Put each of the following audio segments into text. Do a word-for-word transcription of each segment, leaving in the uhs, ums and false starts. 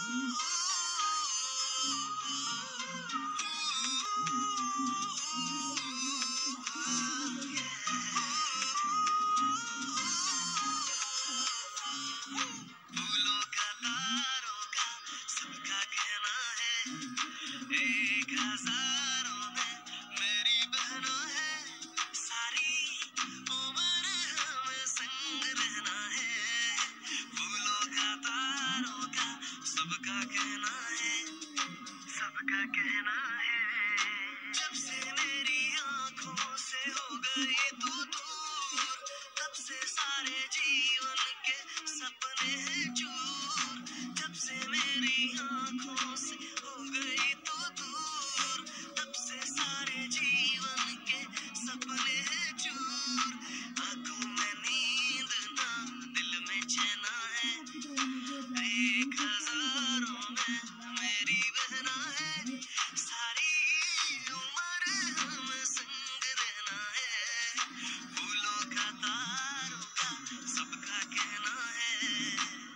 फूलों का तारों का सबका कहना है, एक हजारों में मेरी बहना है, सारी उम्र हमें संग रहना है। फूलों का तारों का सबका कहना है, सबका कहना है। जब से मेरी आंखों से हो गई तू दूर, तब से सारे जीवन के सपने हैं चूर। जब से मेरी आंखों से हो गई तू दूर, तब से सारे जीवन के सपने हैं चूर। आंखों में नींद ना, दिल में चैना है, एक हजारों में मेरी बहना है, सारी उम्र हम संग रहना है। फूलों का तारों का सबका कहना है।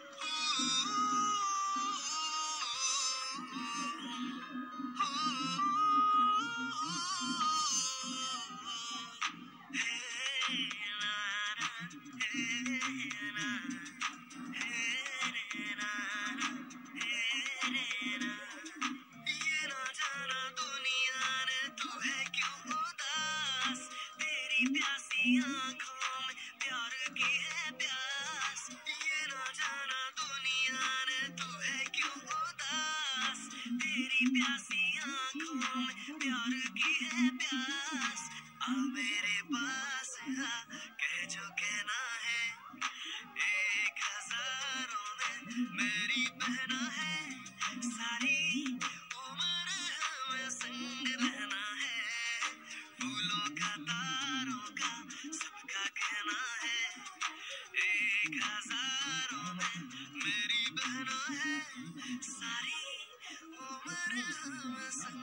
हे नारा, हे नारा, हे रे नारा, हे रे नारा। ये ना जाना दुनिया ने तू है क्यों उदास, तेरी प्यासी आंखों में प्यार की है प्यास। ये ना जाना दुनिया ने तू है क्यों उदास, तेरी प्यासी आंखों में प्यार की है प्यास। आ मेरे पास आ, कह जो कहना है, एक हजारों में मेरी बहना है, सारी उम्र हमें संग रहना है। फूलों का तारों का सबका कहना है, एक हजारों में मेरी बहना है, सारी उम्र हमें संग